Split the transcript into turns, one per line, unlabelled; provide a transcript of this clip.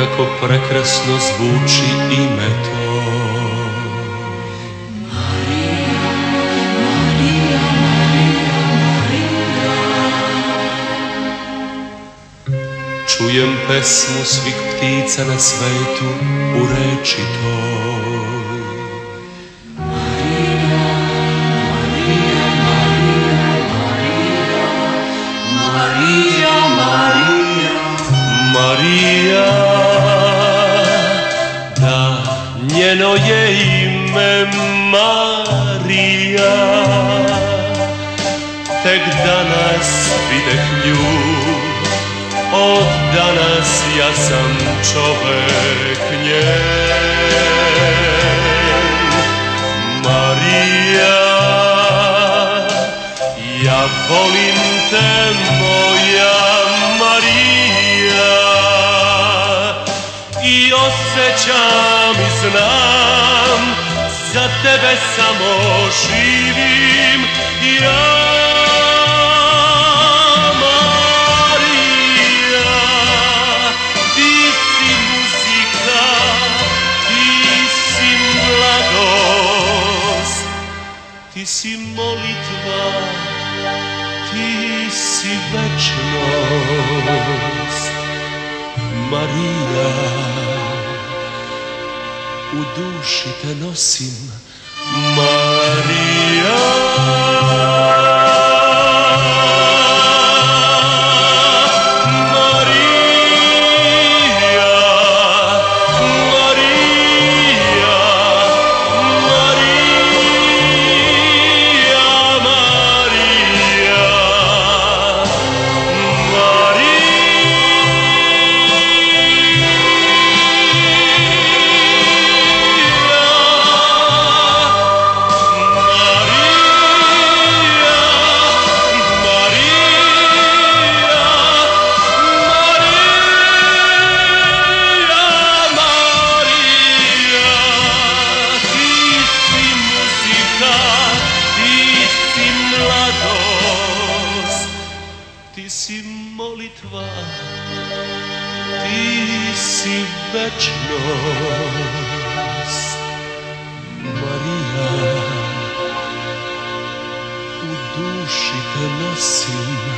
kako prekrasno zvuči ime to. Čujem pesmu svih ptica na svetu u reči toj.
Marija, Marija, Marija, Marija, Marija,
Marija, da, njeno je ime Marija. Tek danas videh nju, od danas ja sam čovek njen. Marija, ja volim te moja Marija, i osjećam i znam, za tebe samo živim ja. Ti si molitva, ti si večnost, Marija, u duši te nosim, Marija. Ti si molitva, ti si večnost, Marija, u duši te nosim.